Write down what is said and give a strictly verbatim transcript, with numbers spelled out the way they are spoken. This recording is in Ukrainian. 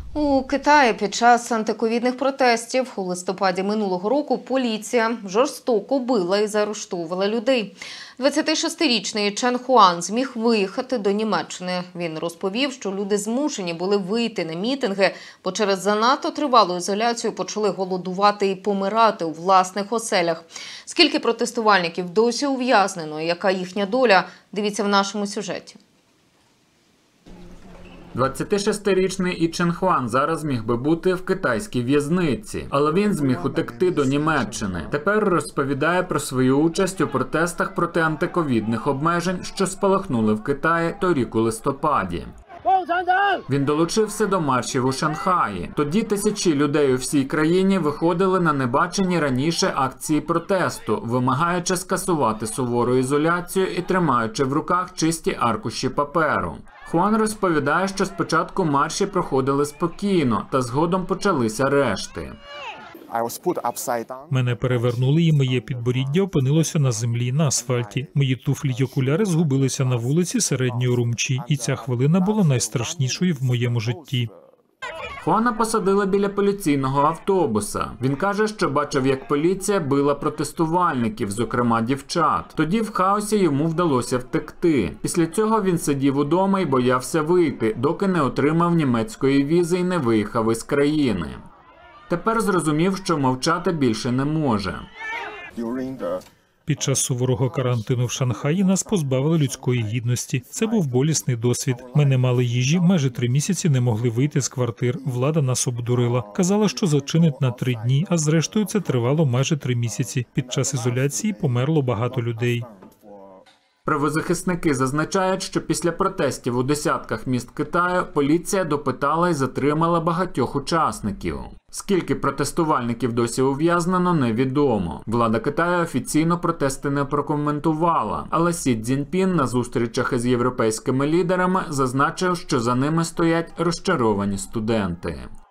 У Китаї під час антиковідних протестів у листопаді минулого року поліція жорстоко била і заарештовувала людей. двадцятишестирічний Чен Хуан зміг виїхати до Німеччини. Він розповів, що люди змушені були вийти на мітинги, бо через занадто тривалу ізоляцію почали голодувати і помирати у власних оселях. Скільки протестувальників досі ув'язнено і яка їхня доля, дивіться в нашому сюжеті. двадцятишестирічний І Чен Хуан зараз міг би бути в китайській в'язниці, але він зміг утекти до Німеччини. Тепер розповідає про свою участь у протестах проти антиковідних обмежень, що спалахнули в Китаї торік у листопаді. Він долучився до маршів у Шанхаї. Тоді тисячі людей у всій країні виходили на небачені раніше акції протесту, вимагаючи скасувати сувору ізоляцію і тримаючи в руках чисті аркуші паперу. Хуан розповідає, що спочатку марші проходили спокійно, та згодом почалися арешти. Мене перевернули, і моє підборіддя опинилося на землі, на асфальті. Мої туфлі й окуляри згубилися на вулиці середньої Урумчі, і ця хвилина була найстрашнішою в моєму житті. Хуана посадили біля поліційного автобуса. Він каже, що бачив, як поліція била протестувальників, зокрема дівчат. Тоді в хаосі йому вдалося втекти. Після цього він сидів удома і боявся вийти, доки не отримав німецької візи і не виїхав із країни. Тепер зрозумів, що мовчати більше не може. Під час суворого карантину в Шанхаї нас позбавили людської гідності. Це був болісний досвід. Ми не мали їжі, майже три місяці не могли вийти з квартир. Влада нас обдурила. Казала, що зачинить на три дні, а зрештою це тривало майже три місяці. Під час ізоляції померло багато людей. Правозахисники зазначають, що після протестів у десятках міст Китаю поліція допитала і затримала багатьох учасників. Скільки протестувальників досі ув'язнено, невідомо. Влада Китаю офіційно протести не прокоментувала, але Сі Цзіньпін на зустрічах із європейськими лідерами зазначив, що за ними стоять розчаровані студенти.